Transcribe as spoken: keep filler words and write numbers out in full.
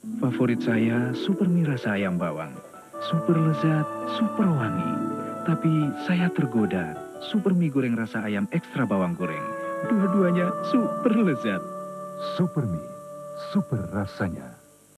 Favorit saya super mie rasa ayam bawang. Super lezat, super wangi. Tapi saya tergoda super mie goreng rasa ayam ekstra bawang goreng. Dua-duanya super lezat. Super mie, super rasanya.